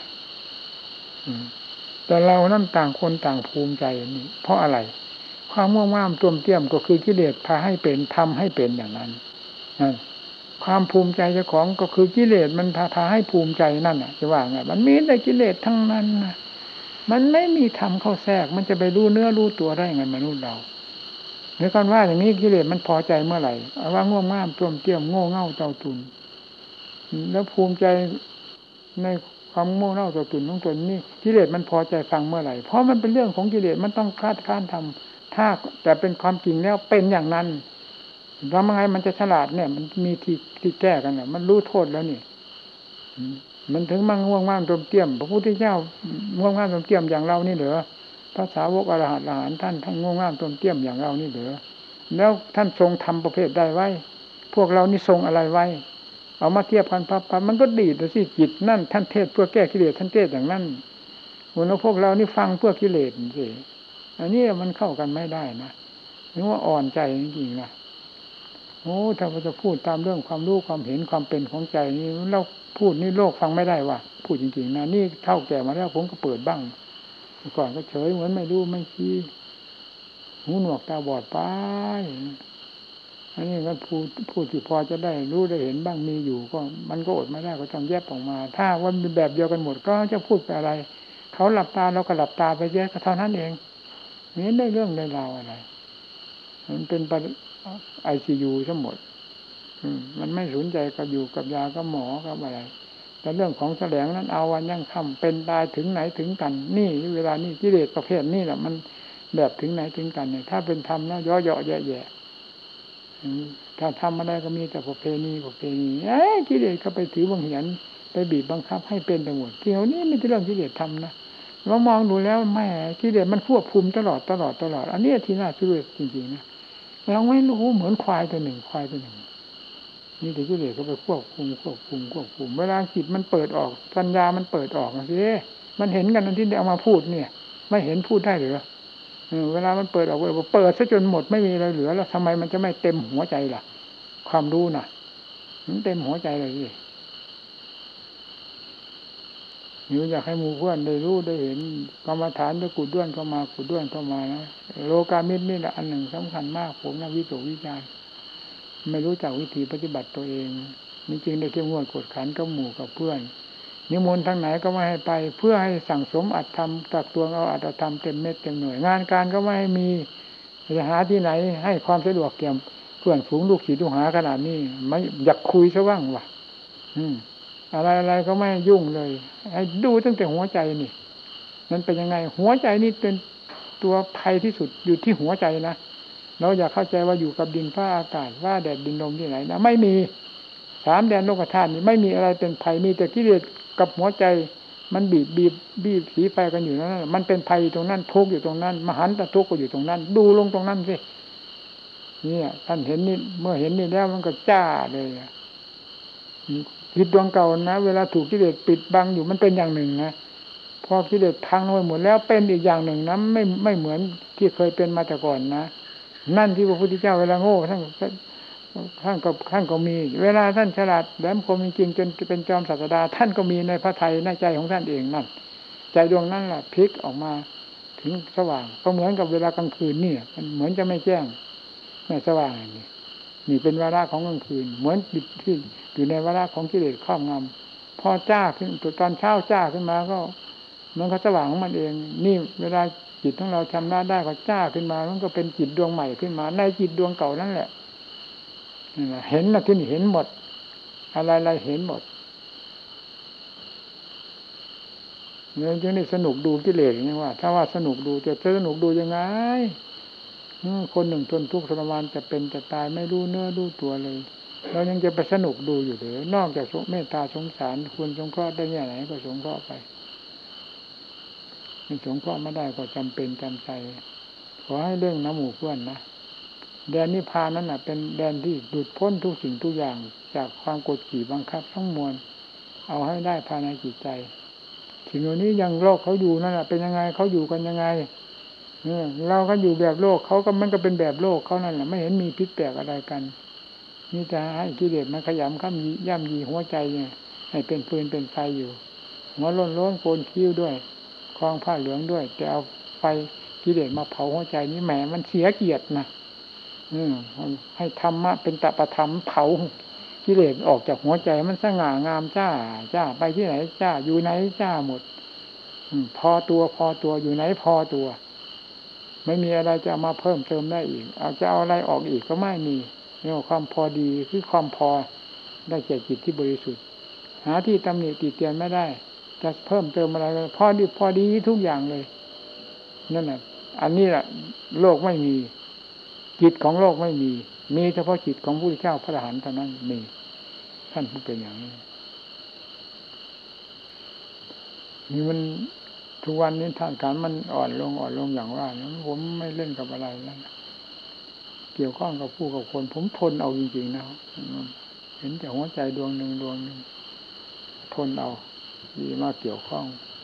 แต่เรานั่นต่างคนต่างภูมิใจนี่เพราะอะไรความง่วงง่ามต้วมเตี้ยมก็คือกิเลสพาให้เป็นทำให้เป็นอย่างนั้นนั่นความภูมิใจเจ้าของก็คือกิเลสมันพาพาให้ภูมิใจนั่นน่ะจะว่าไงมันมีแต่กิเลสทั้งนั้นนะมันไม่มีธรรมเข้าแทรกมันจะไปรู้เนื้อรู้ตัวได้ไงมนุษย์เราในการว่าอย่างนี้กิเลสมันพอใจเมื่อไหร่ว่าง่วงง่ามต้วมเตี้ยมโง่เง่าเต่าตุนแล้วภูมิใจในความโง่เง่าเต่าตุนของตนนี่กิเลสมันพอใจฟังเมื่อไหร่เพราะมันเป็นเรื่องของกิเลสมันต้องคาดค้านทำถ้าแต่เป็นความจริงแล้วเป็นอย่างนั้นทำยังไงมันจะฉลาดเนี่ยมันมีที่ที่แก้กันเนี่ยมันรู้โทษแล้วนี่มันถึงมั่งง่วงง่ามต้วมเตี้ยมพระพุทธเจ้าง่วงง่ามต้วมเตี้ยมอย่างเรานี่เหรอพระสาวกอรหันต์อรหันต์ท่านท่านง่วงง่ามต้วมเตี้ยมอย่างเรานี่เหรอแล้วท่านทรงทำประเภทใดไว้พวกเรานี่ทรงอะไรไว้เอามาเทียบกันปั๊บมันก็ดีดสิจิตนั่นท่านเทศเพื่อแก้กิเลสท่านเทศอย่างนั้นแล้วพวกเรานี่ฟังเพื่อกิเลสสิอันนี้มันเข้ากันไม่ได้นะนึกว่าอ่อนใจจริงๆนะโอ้ถ้าเราจะพูดตามเรื่องความรู้ความเห็นความเป็นของใจนี่เราพูดนี่โลกฟังไม่ได้ว่ะพูดจริงๆนะนี่เท่าแก่มาแล้วผมก็เปิดบ้างก่อนก็เฉยเหมือนไม่รู้ไม่ชี้หูหนวกตาบอดไปอันนี้ก็พูดพูดที่พอจะได้รู้ได้เห็นบ้างมีอยู่ก็มันก็อดไม่ได้ก็ต้องแยกออกมาถ้าว่ามีแบบเดียวกันหมดก็จะพูดไปอะไรเขาหลับตาเราก็หลับตาไปแยกก็เท่านั้นเองนี่ได้เรื่องได้ราวอะไรมันเป็นไอซียูทั้งหมดมันไม่สนใจกับอยู่กับยากับหมอกับอะไรแต่เรื่องของแสลงนั้นเอาวันยังค่ำเป็นตายถึงไหนถึงกันนี่เวลานี่กิเลสประเภทนี้แหละมันแบบถึงไหนถึงกันเนี่ยถ้าเป็นธรรมแล้วย่อเยาะแย่ๆถ้าทำมาได้ก็มีแต่ประเพณีประเพณีเอ้กิเลสก็ไปถือบังเหียนไปบีบบังคับให้เป็นไปหมดที่เขานี้มีแต่เรื่องกิเลสทำนะเรามองดูแล้วแม่กิเลสมันควบคุมตลอดตลอดตลอดอันนี้ที่น่าช่วยจริงๆนะเราไม่รู้เหมือนควายตัวหนึ่งควายตัวหนึ่งนี่แต่กิเลสก็ไปควบคุมควบคุมควบคุมเวลาจิตมันเปิดออกปัญญามันเปิดออกสิมันเห็นกันที่เอามาพูดเนี่ยไม่เห็นพูดได้หรือเวลามันเปิดออกเปิดซะจนหมดไม่มีอะไรเหลือแล้วทำไมมันจะไม่เต็มหัวใจล่ะความรู้น่ะมันเต็มหัวใจเลยสิอยู่อยากให้หมู่เพื่อนได้รู้ได้เห็นกรรมฐานจะกุดด้วนเข้ามากุดด้วนเข้ามานะโลกามิตรนี่แหละอันหนึ่งสำคัญมากผมนะวิตกวิจารไม่รู้จักวิธีปฏิบัติตัวเองนี่จริงได้เข้มงวดกดขันกับหมู่กับเพื่อนนิมนต์ทางไหนก็ไม่ให้ไปเพื่อให้สั่งสมอัตธรรมตักตวงเอาอัตธรรมเต็มเม็ดเต็มหน่วยงานการก็ไม่ให้มีจะหาที่ไหนให้ความสะดวกแก่เพื่อนฝูงลูกศิษย์ลูกหาขนาดนี้ไม่อยากคุยซะบ้างว่ะอืมอะไรอะไรก็ไม่ยุ่งเลยให้ดูตั้งแต่หัวใจนี่นั้นเป็นยังไงหัวใจนี่เป็นตัวภัยที่สุดอยู่ที่หัวใจนะเราอยากเข้าใจว่าอยู่กับดินฟ้าอากาศว่าแดดดินลมที่ไหนนะไม่มีสามแดนโลกธาตุนี่ไม่มีอะไรเป็นภัยมีแต่กิเลสกับหัวใจมันบีบบีบบีบสีไฟกันอยู่นั่นมันเป็นภัยตรงนั้นทุกข์อยู่ตรงนั้นมหันตทุกข์ก็อยู่ตรงนั้นดูลงตรงนั้นสิเนี่ยท่านเห็นนี่เมื่อเห็นนี่แล้วมันก็จ้าเลยจิตดวงเก่านะเวลาถูกกิเลสปิดบังอยู่มันเป็นอย่างหนึ่งนะพอกิเลสพังไปหมดแล้วเป็นอีกอย่างหนึ่งนะไม่ไม่เหมือนที่เคยเป็นมาแต่ก่อนนะนั่นที่พระพุทธเจ้าเวลาโง่ท่านท่านก็ท่านก็มีเวลาท่านฉลาดแหลมคมจริงๆจนเป็นจอมศาสดาท่านก็มีในพระทัยในใจของท่านเองนั่นใจดวงนั้นแหละพลิกออกมาถึงสว่างก็เหมือนกับเวลากลางคืนนี่มันเหมือนจะไม่แจ้งไม่สว่างนี่นี่เป็นวาระของกลางคืนเหมือนจิตที่อยู่ในวาระของกิเลสครอบงำพอจ้าขึ้นตอนเช้าจ้าขึ้นมาก็มันก็สว่างของมันเองนี่เวลาจิตของเราชำระได้ก็จ้าขึ้นมามันก็เป็นจิตดวงใหม่ขึ้นมาในจิตดวงเก่านั่นแหละเห็นนะที่นี่เห็นหมดอะไรๆเห็นหมดเนี่ยจึงได้สนุกดูกิเลสอย่างนี้ว่าถ้าว่าสนุกดูจะสนุกดูยังไงคนหนึ่งทนทุกข์ทรมานจะเป็นจะตายไม่รู้เนื้อรู้ตัวเลยเรายังจะไปสนุกดูอยู่หรือนอกจากเมตตาสงสารควรสงเคราะห์ได้แง่ไหนก็สงเคราะห์ไปไม่สงเคราะห์ไม่ได้ก็จำเป็นจำใจขอให้เรื่องน้ำหมู่เพื่อนนะแดนนิพพานนั้นน่ะเป็นแดนที่หลุดพ้นทุกสิ่งทุกอย่างจากความกดขี่บังคับทั้งมวลเอาให้ได้ภายในจิตใจสิ่งเหล่านี้ยังโลกเขาอยู่นั่นแหละเป็นยังไงเขาอยู่กันยังไงเราก็อยู่แบบโลกเขาก็มันก็เป็นแบบโลกเขานั่นแหละไม่เห็นมีพิษแปลกอะไรกันนี่จะให้กิเลสมันขยำข้ามย่ำยีหัวใจเนี่ยให้เป็นฟืนเป็นไฟอยู่หัวร้อนร้อนโกนคิ้วด้วยคลองผ้าเหลืองด้วยแต่เอาไฟกิเลสมาเผาหัวใจนี้แหมมันเสียเกียรตินะอืมให้ธรรมะเป็นตปธรรมเผากิเลสออกจากหัวใจมันสง่างามจ้าจ้าไปที่ไหนจ้าอยู่ไหนจ้าหมดพอตัวพอตัวอยู่ไหนพอตัวไม่มีอะไรจะมาเพิ่มเติมได้อีกเอาจะเอาอะไรออกอีกก็ไม่มีนี่ความพอดีคือความพอได้แก่จิตที่บริสุทธิ์หาที่ตำหนิติเตียนไม่ได้จะเพิ่มเติมอะไรพอดีพอดีทุกอย่างเลยนั่นแหละอันนี้แหละโลกไม่มีจิตของโลกไม่มีมีเฉพาะจิตของพระพุทธเจ้าพระอรหันต์เท่านั้นมีท่านผู้เป็นอย่างนี้นี่มันทุกวันนี้ทางการมันอ่อนลงอ่อนลงอย่างว่าผมไม่เล่นกับอะไรแล้วเกี่ยวข้องกับผู้กับคนผมทนเอาจริงๆนะเห็นแต่หัวใจดวงหนึ่งดวงหนึ่งทนเอาดีมากเกี่ยวข้อง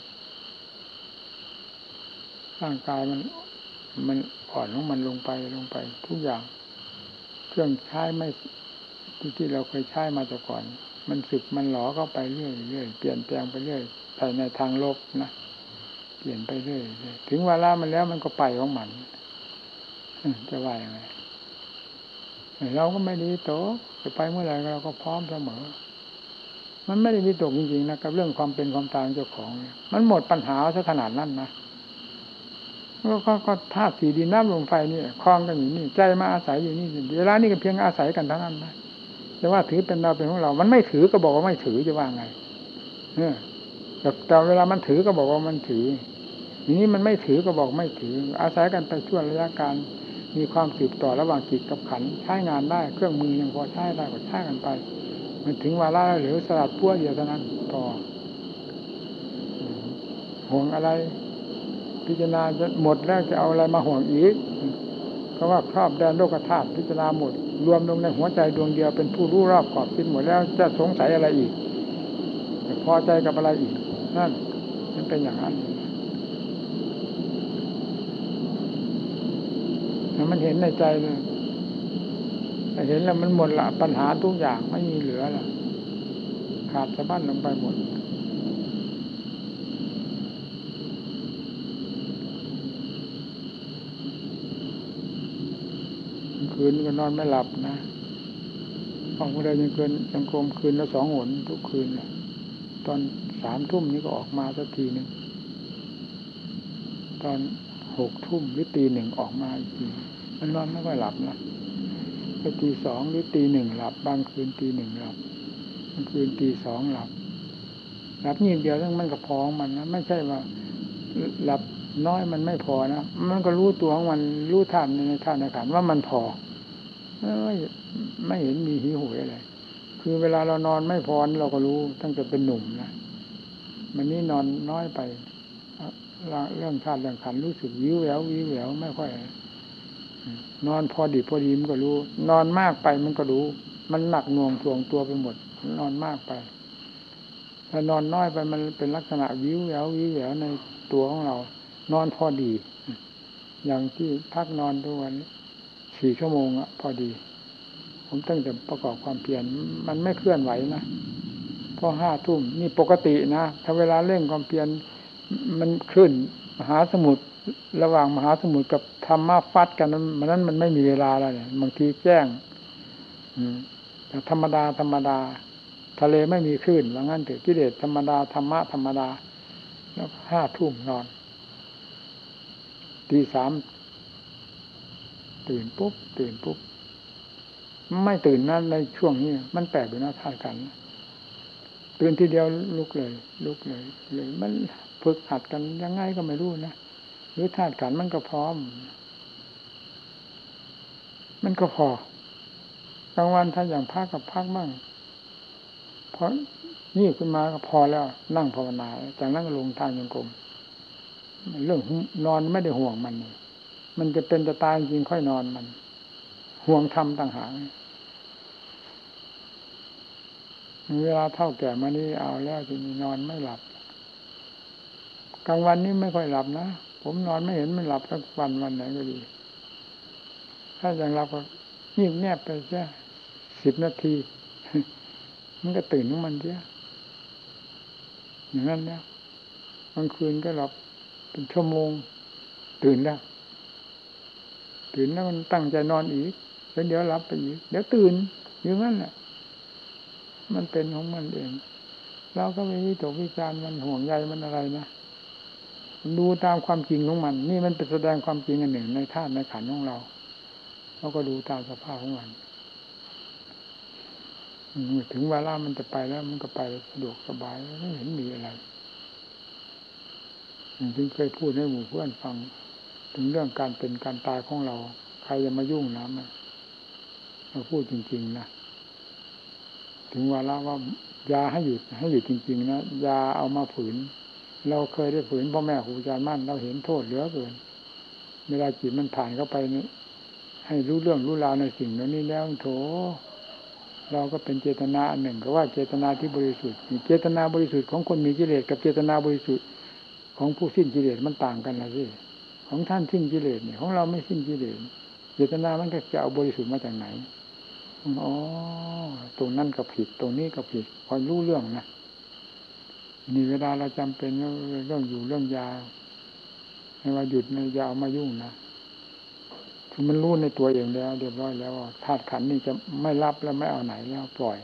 ร่างกายมันมันอ่อนลงมันลงไปลงไปทุกอย่างเครื่องใช้ไม่ที่ที่เราเคยใช้มาแต่ก่อนมันสึกมันหลอเข้าไปเรื่อยเรื่อยเปลี่ยนแปลงไปเรื่อยไปในทางลบนะเปลี่ยนไปเรื่อยถึงเวลามันแล้วมันก็ไปของมันจะว่ายังไงเราก็ไม่ดีโตจะไปเมื่อไหร่เราก็พร้อมเสมอมันไม่ได้มีตกจริงๆนะกับเรื่องความเป็นความตายเจ้าของเนี่ยมันหมดปัญหาซะขนาดนั้นนะก็ก็ธาตุสี่ดินน้ำลมไฟนี่คลองกันอยู่นี่ใจมาอาศัยอยู่นี่เวลานี้ก็เพียงอาศัยกันทั้งนั้นนะจะว่าถือเป็นเราเป็นของเรามันไม่ถือก็บอกว่าไม่ถือจะว่าไงเนี่ยแต่เวลามันถือก็บอกว่ามันถือทีนี้มันไม่ถือก็บอกไม่ถืออาศัยกันไปช่วงระยะการมีความสืบต่อระหว่างจิตกับขันใช้งานได้เครื่องมือยังพอใช้ได้ก็ใช้กันไปมันถึงวาระหรือสลัดปั้วเดียวเท่านั้นพอห่วงอะไรพิจารณาจะหมดแล้วจะเอาอะไรมาห่วงอีกเพราะว่าครอบแดนโลกธาตุพิจารณาหมดรวมลงในหัวใจดวงเดียวเป็นผู้รู้รอบขอบคิดหมดแล้วจะสงสัยอะไรอีกพอใจกับอะไรอีกนั่นมันเป็นอย่างนั้นมันเห็นในใจเลยเห็นแล้วมันหมดละปัญหาทุกอย่างไม่มีเหลือละขาดสะบั้นลงไปหมดคืนก็นอนไม่หลับนะออกมาได้ยังเกินยังโกมคืนละสองหนทุกคืนเลยตอนสามทุ่มนี้ก็ออกมาสักทีหนึ่งตอนหกทุ่มหรือตีหนึ่งออกมาอีกทีมันนอนไม่ค่อยหลับนะไปตีสองหรือตีหนึ่งหลับบางคืนตีหนึ่งหลับบางคืนตีสองหลับหลับนิดเดียวทั้งมันก็พอของมันนะไม่ใช่ว่าหลับน้อยมันไม่พอนะมันก็รู้ตัวของมันรู้ท่านในท่านในขันว่ามันพอไม่ไม่เห็นมีหิวโหยอะไรคือเวลาเรานอนไม่พอเราก็รู้ตั้งแต่เป็นหนุ่มนะมันนี่นอนน้อยไปเรื่องธาตุเรื่องขันรู้สึกวิวแวววิวแววไม่ค่อยนอนพอดีพอดีมันก็รู้นอนมากไปมันก็รู้มันหนักหน่วงถ่วงตัวไปหมดนอนมากไปถ้านอนน้อยไปมันเป็นลักษณะวิวแวววิวแววในตัวของเรานอนพอดีอย่างที่พักนอนทุกวันสี่ชั่วโมงอะพอดีผมตั้งแต่ประกอบความเพียรมันไม่เคลื่อนไหวนะพอห้าทุ่มนี่ปกตินะถ้าเวลาเร่งความเพียรมันขึ้นมหาสมุทรระหว่างมหาสมุทรกับธรรมะฟัดกันมันนั้นมันไม่มีเวลาแล้วเนี่ยบางทีแจ้งแต่ธรรมดาธรรมดาทะเลไม่มีคลื่นว่างั้นเถอะกิเลสธรรมดาธรรมะธรรมดาแล้วห้าทุ่มนอนตีสามตื่นปุ๊บตื่นปุ๊บไม่ตื่นนะในช่วงนี้มันแปลกอยู่นะท่ากันตื่นทีเดียวลุกเลยลุกเลยเลยมันฝึกหัดกันยังไงก็ไม่รู้นะหรือธาตุขันมันก็พร้อมมันก็พอกลางวันถ้าอย่างพักกับพักมั่งเพราะนี่ขึ้นมาก็พอแล้วนั่งภาวนาจากนั้นก็ลงทางยังกรมเรื่องนอนไม่ได้ห่วงมันมันจะเป็นจะตายจริงค่อยนอนมันห่วงธรรมต่างหากเวลาเท่าแก่มานี่เอาแล้วทีนี้นอนไม่หลับกลางวันนี้ไม่ค่อยหลับนะผมนอนไม่เห็นมันหลับสักวันวันไหนก็ดีถ้าอย่างหลับก็ยิ่งแนบไปแค่สิบนาทีมันก็ตื่นของมันเสียอย่างนั้นแล้วบางคืนก็หลับเป็นชั่วโมงตื่นแล้วตื่นแล้วมันตั้งใจนอนอีกแล้วเดี๋ยวหลับไปอีกเดี๋ยวตื่นอย่างนั้นแหละมันเป็นของมันเองเราก็ไม่วิตกวิจารณ์มันห่วงใยมันอะไรนะดูตามความจริงของมันนี่มันเป็นแสดงความจริงอันหนึ่งในธาตุในขันธ์ของเราเราก็ดูตามสภาพของมันถึงเวลามันจะไปแล้วมันก็ไปสะดวกสบายไม่เห็นมีอะไรถึงเคยพูดให้หมู่เพื่อนฟังถึงเรื่องการเป็นการตายของเราใครจะมายุ่งนะมันเราพูดจริงๆนะถึงเวลาว่ายาให้หยุดให้หยุดจริงๆนะยาเอามาฝืนเราเคยได้ฝืนพ่อแม่ครูอาจารย์มั่นเราเห็นโทษเหลือเกินเวลาจิตมันผ่านเข้าไปนี่ให้รู้เรื่องรู้ราวในสิ่งเหล่านี้แล้วโถเราก็เป็นเจตนาอันหนึ่งก็ว่าเจตนาที่บริสุทธิ์เจตนาบริสุทธิ์ของคนมีกิเลสกับเจตนาบริสุทธิ์ของผู้สิ้นกิเลสมันต่างกันนะสิของท่านสิ้นกิเลสเนี่ยของเราไม่สิ้นกิเลสเจตนามันก็จะเอาบริสุทธิ์มาจากไหนอ๋อตรงนั้นก็ผิดตรงนี้ก็ผิดพอรู้เรื่องนะนี่เวลาเราจำเป็นเรื่องอยู่เรื่องยาให้ว่าหยุดในยาเอามายุ่งนะคือมันรู้ในตัวเองแล้วเรียบร้อยแล้วธาตุขันธ์นี่จะไม่รับแล้วไม่เอาไหนแล้วปล่อย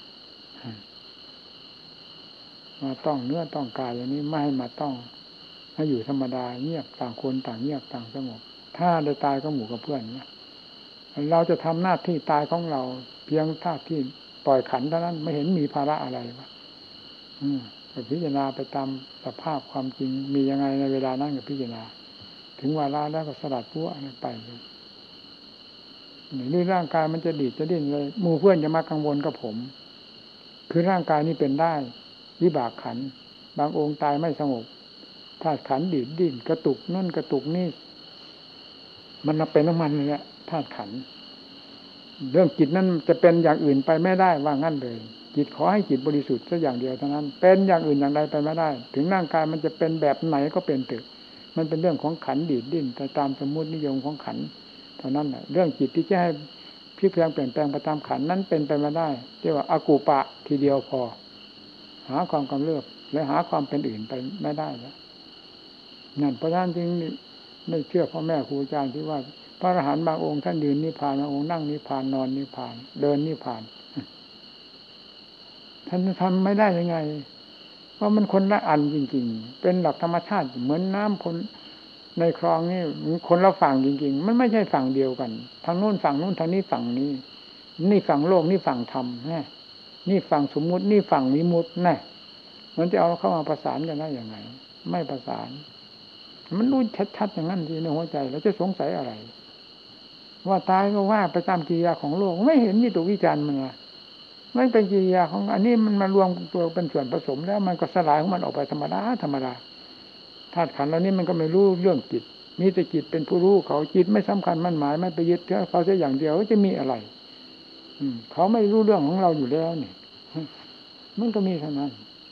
มาต้องเนื้อต้องกายอย่างนี้ไม่ให้มาต้องให้อยู่ธรรมดาเงียบต่างคนต่างเงียบต่างสงบถ้าได้ตายก็หมู่กับเพื่อนนะเราจะทำหน้าที่ตายของเราเพียงท่าที่ปล่อยขันเท่านั้นไม่เห็นมีภาระอะไรวะอืมพิจารณาไปตามสภาพความจริงมียังไงในเวลานั้นก็พิจารณาถึงเวลาแล้วก็สลัดพวกนั้นไปเลยหรือร่างกายมันจะดีดจะดิ้นเลยหมู่เพื่อนจะมากังวลกับผมคือร่างกายนี้เป็นได้วิบากขันบางองค์ตายไม่สงบธาตุขันดีดดิ้นกระตุกนั่นกระตุกนี่มันเป็นน้ำมันเลยธาตุขันเรื่องจิตนั้นจะเป็นอย่างอื่นไปไม่ได้ว่างั้นเลยจิตขอให้จิตบริสุทธิ์แค่อย่างเดียวเท่านั้นเป็นอย่างอื่นอย่างใดไปไม่ได้ถึงร่างกายมันจะเป็นแบบไหนก็เป็นเถอะมันเป็นเรื่องของขันดีดดิ้นแต่ตามสมมุตินิยมของขันเท่านั้นแหละเรื่องจิตที่จะให้พลิกแปลงเปลี่ยนแปลงไปตามขันนั้นเป็นไปไม่ได้เรียกว่าอากูปะทีเดียวพอหาความกำเริบและหาความเป็นอื่นไปไม่ได้แล้วนั่นเพราะฉะนั้นจึงไม่เชื่อพ่อแม่ครูอาจารย์ที่ว่าพระอรหันต์บางองค์ท่านยืนนิพพานบางองค์นั่งนิพพานนอนนิพพานเดินนิพพานท่านทำไม่ได้ยังไงเพราะมันคนละอันจริงๆเป็นหลักธรรมชาติเหมือนน้ำคนในคลองนี่คนละฝั่งจริงๆมันไม่ใช่ฝั่งเดียวกันทางโน้นฝั่งโน้นทางนี้ฝั่งนี้นี่ฝั่งโลกนี่ฝั่งธรรมแน่นี่ฝั่งสมมุตินี่ฝั่งวิมุตติแน่มันจะเอาเข้ามาประสานกันได้ยังไงไม่ประสานมันรู้ชัดๆอย่างนั้นทีในหัวใจแล้วจะสงสัยอะไรว่าตายก็ว่าไปตามกิริยาของโลกไม่เห็นมีตัววิจารณ์มันละมันเป็นกิริยาของอันนี้มันมารวมตัวเป็นส่วนผสมแล้วมันก็สลายของมันออกไปธรรมดาธรรมดาธาตุขันธ์เหล่านี้มันก็ไม่รู้เรื่องจิตมีแต่จิตเป็นผู้รู้เขาจิตไม่สำคัญมั่นหมายไม่ไปยึดถือเขาแค่อย่างเดียวจะมีอะไรอืมเขาไม่รู้เรื่องของเราอยู่แล้วนี่มันก็มีเท่านั้น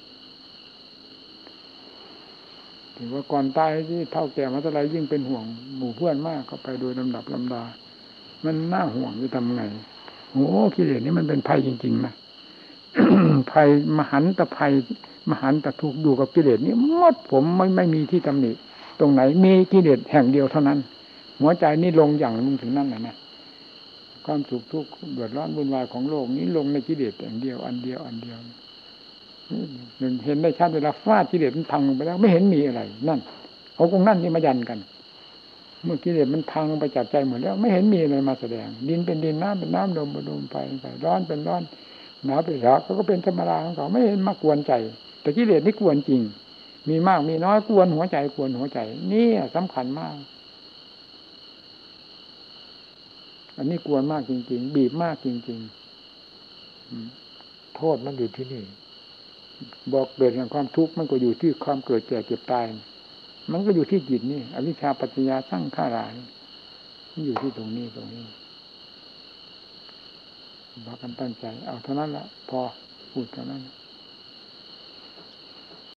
ถือว่าก่อนตายที่เท่าแก่มาเท่าไรยิ่งเป็นห่วงหมู่เพื่อนมากเข้าไปโดยลำดับลำดามันน่าห่วงจะทำไงโอ้กิเลสนี่มันเป็นภัยจริงๆนะ ภัยมหันตภัยมหันตทุกข์อยู่กับกิเลสนี่หมดผมไม่ไม่มีที่ตำหนิตรงไหนมีกิเลสแห่งเดียวเท่านั้นหัวใจนี่ลงอย่างลงถึงนั่นแหละนะความสุขทุกข์เดือดร้อนวุ่นวายของโลกนี้ลงในกิเลสอย่างเดียวอันเดียวอันเดียวเห็นได้ชัดเวลาฟาดกิเลสมันพังไปแล้วไม่เห็นมีอะไรนั่นเขาคงนั่นที่มายันกันเมื่อกิเลสมันพังไปจากใจหมดแล้วไม่เห็นมีอะไรมาแสดงดินเป็นดินน้ำเป็นน้ำลมเป็นลมไฟเป็นไฟร้อนเป็นร้อนหนาวเป็นหนาวเขาก็เป็นธรรมดาของเขาไม่เห็นมากวนใจแต่กิเลสนี่กวนจริงมีมากมีน้อยกวนหัวใจกวนหัวใจนี่สำคัญมากอันนี้กวนมากจริงๆบีบมากจริงๆโทษมันอยู่ที่นี่บอกเกิดแห่งความทุกข์มันก็อยู่ที่ความเกิดแก่เจ็บตายมันก็อยู่ที่จิตนี่อวิชชาปัจจยาสร้างข้ารามันอยู่ที่ตรงนี้ตรงนี้บอกกันตั้งใจเอาเท่านั้นละพอพูดเท่านั้น